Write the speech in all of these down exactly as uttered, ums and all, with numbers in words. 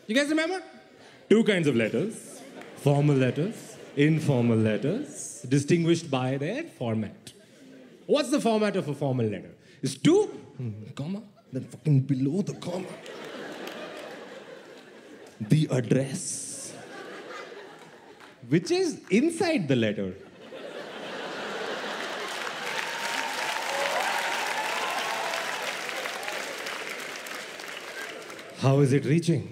You guys remember? Two kinds of letters. Formal letters, informal letters, distinguished by their format. What's the format of a formal letter? It's two, hmm, comma, then fucking below the comma. The address, which is inside the letter. How is it reaching?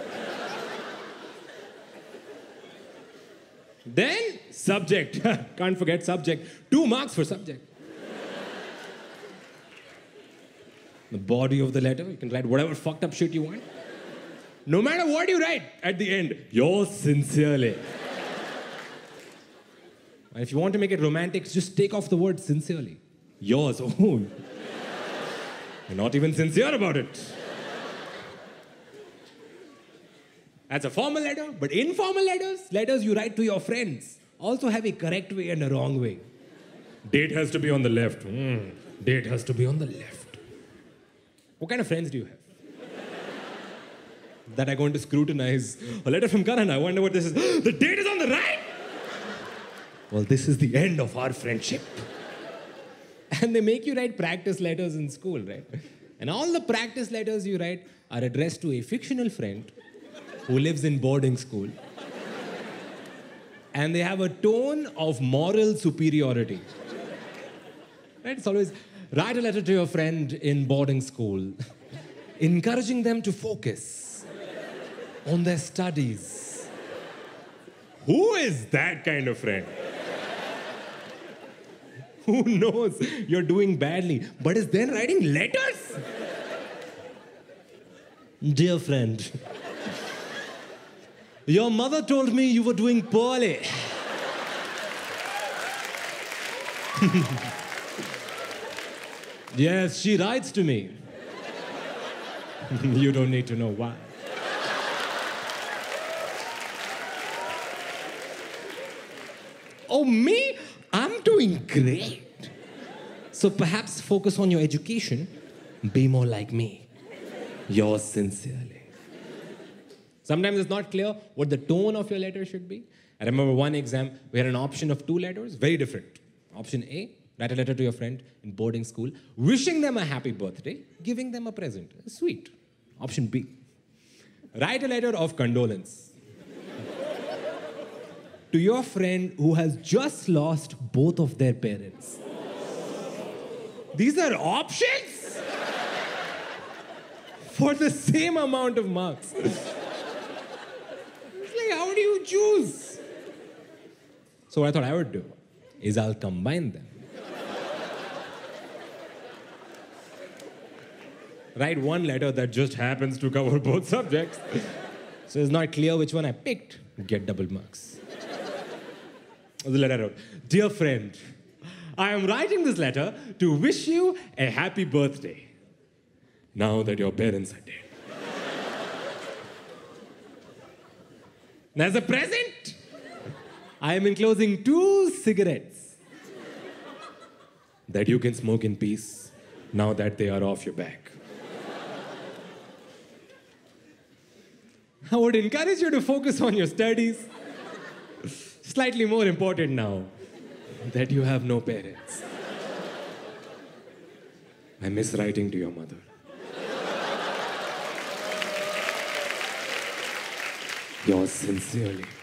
Then, subject. Can't forget subject. Two marks for subject. The body of the letter, you can write whatever fucked up shit you want. No matter what you write, at the end, yours sincerely. And if you want to make it romantic, just take off the word sincerely. Yours. Oh, you're not even sincere about it. That's a formal letter, but informal letters, letters you write to your friends, also have a correct way and a wrong way. Date has to be on the left. Mm. Date has to be on the left. What kind of friends do you have? That are going to scrutinize a letter from Karan. I wonder what this is. The date is on the right! Well, this is the end of our friendship. And they make you write practice letters in school, right? And all the practice letters you write are addressed to a fictional friend who lives in boarding school. And they have a tone of moral superiority. Right? It's always, write a letter to your friend in boarding school, encouraging them to focus on their studies. Who is that kind of friend? Who knows you're doing badly, but is then writing letters? Dear friend, your mother told me you were doing poorly. Yes, she writes to me. You don't need to know why. Oh, me? I'm doing great. So perhaps focus on your education. Be more like me. Yours sincerely. Sometimes it's not clear what the tone of your letter should be. I remember one exam, we had an option of two letters, very different. Option A, write a letter to your friend in boarding school, wishing them a happy birthday, giving them a present. Sweet. Option B, write a letter of condolence to your friend who has just lost both of their parents. These are options for the same amount of marks. How do you choose? So what I thought I would do is I'll combine them. Write one letter that just happens to cover both subjects. So it's not clear which one I picked. Get double marks. The letter I wrote, dear friend, I am writing this letter to wish you a happy birthday now that your parents are dead. And as a present, I am enclosing two cigarettes that you can smoke in peace now that they are off your back. I would encourage you to focus on your studies. Slightly more important now that you have no parents. I miss writing to your mother. Yours sincerely.